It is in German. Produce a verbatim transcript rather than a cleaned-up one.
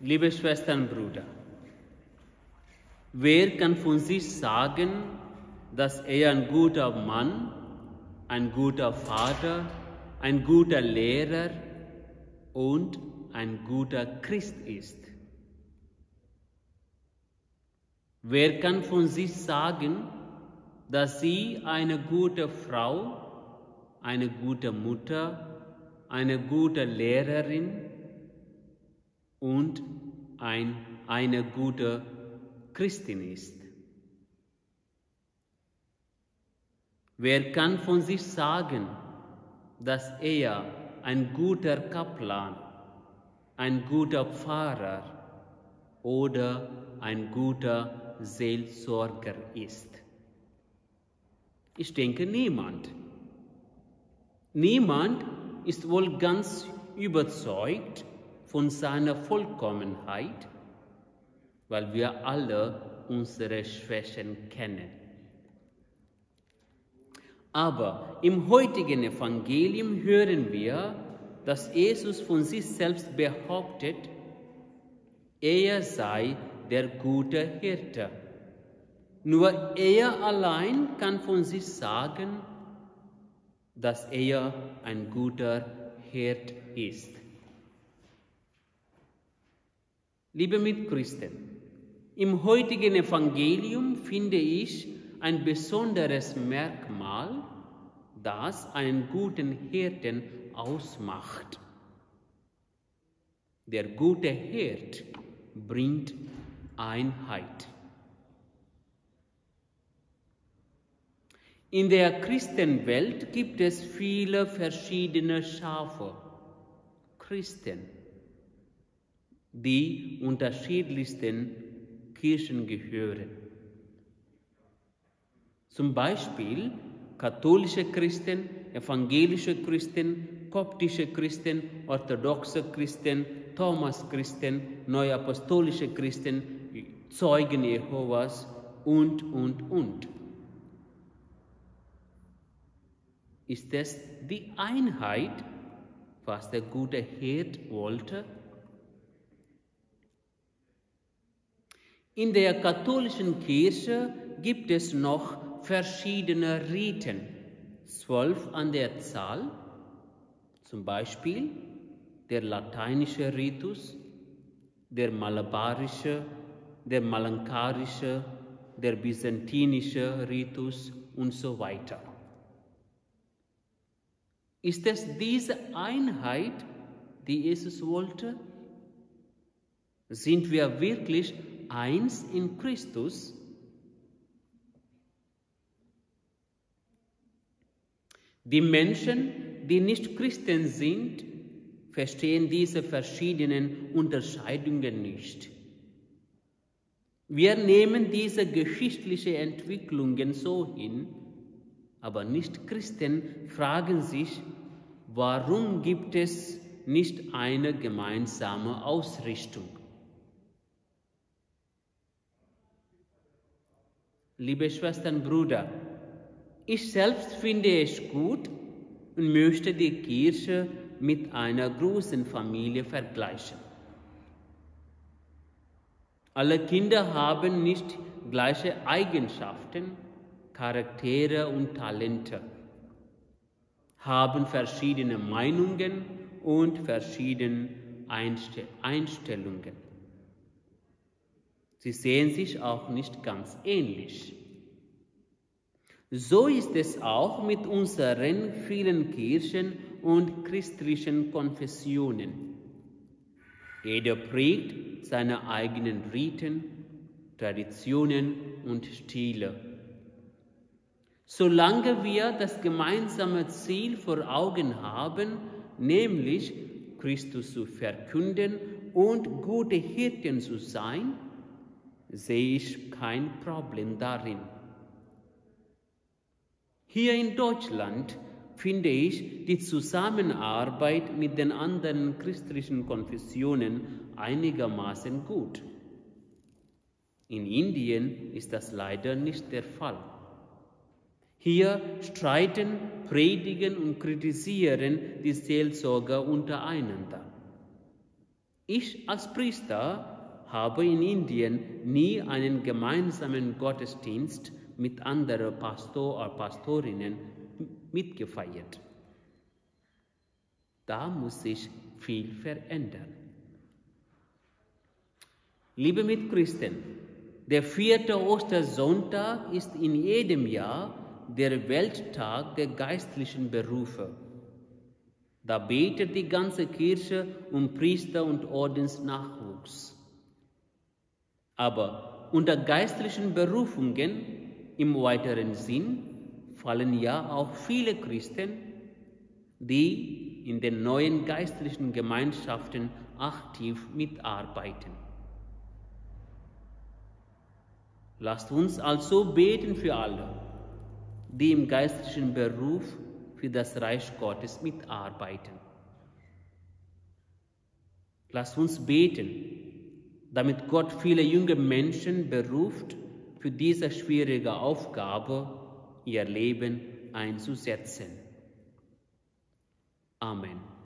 Liebe Schwestern und Brüder, wer kann von sich sagen, dass er ein guter Mann, ein guter Vater, ein guter Lehrer und ein guter Christ ist? Wer kann von sich sagen, dass sie eine gute Frau, eine gute Mutter, eine gute Lehrerin und ein, eine gute Christin ist? Wer kann von sich sagen, dass er ein guter Kaplan, ein guter Pfarrer oder ein guter Seelsorger ist? Ich denke, niemand. Niemand ist wohl ganz überzeugt von seiner Vollkommenheit, weil wir alle unsere Schwächen kennen. Aber im heutigen Evangelium hören wir, dass Jesus von sich selbst behauptet, er sei der gute Hirte. Nur er allein kann von sich sagen, dass er ein guter Hirt ist. Liebe Mitchristen, im heutigen Evangelium finde ich ein besonderes Merkmal, das einen guten Hirten ausmacht. Der gute Hirt bringt Einheit. In der Christenwelt gibt es viele verschiedene Schafe, Christen, die unterschiedlichsten Kirchen gehören. Zum Beispiel katholische Christen, evangelische Christen, koptische Christen, orthodoxe Christen, Thomas-Christen, neuapostolische Christen, Zeugen Jehovas und, und, und. Ist es die Einheit, was der gute Hirt wollte? In der katholischen Kirche gibt es noch verschiedene Riten, zwölf an der Zahl, zum Beispiel der lateinische Ritus, der malabarische, der malankarische, der byzantinische Ritus und so weiter. Ist es diese Einheit, die Jesus wollte? Sind wir wirklich eins in Christus? Die Menschen, die nicht Christen sind, verstehen diese verschiedenen Unterscheidungen nicht. Wir nehmen diese geschichtlichen Entwicklungen so hin, aber Nicht-Christen fragen sich, warum gibt es nicht eine gemeinsame Ausrichtung? Liebe Schwestern und Brüder, ich selbst finde es gut und möchte die Kirche mit einer großen Familie vergleichen. Alle Kinder haben nicht gleiche Eigenschaften, Charaktere und Talente, haben verschiedene Meinungen und verschiedene Einstellungen. Sie sehen sich auch nicht ganz ähnlich. So ist es auch mit unseren vielen Kirchen und christlichen Konfessionen. Jeder prägt seine eigenen Riten, Traditionen und Stile. Solange wir das gemeinsame Ziel vor Augen haben, nämlich Christus zu verkünden und gute Hirten zu sein, sehe ich kein Problem darin. Hier in Deutschland finde ich die Zusammenarbeit mit den anderen christlichen Konfessionen einigermaßen gut. In Indien ist das leider nicht der Fall. Hier streiten, predigen und kritisieren die Seelsorger untereinander. Ich als Priester habe in Indien nie einen gemeinsamen Gottesdienst mit anderen Pastor oder Pastorinnen mitgefeiert. Da muss sich viel verändern. Liebe Mitchristen, der vierte Ostersonntag ist in jedem Jahr der Welttag der geistlichen Berufe. Da betet die ganze Kirche um Priester- und Ordensnachwuchs. Aber unter geistlichen Berufungen im weiteren Sinn fallen ja auch viele Christen, die in den neuen geistlichen Gemeinschaften aktiv mitarbeiten. Lasst uns also beten für alle, die im geistlichen Beruf für das Reich Gottes mitarbeiten. Lasst uns beten, damit Gott viele junge Menschen beruft, für diese schwierige Aufgabe ihr Leben einzusetzen. Amen.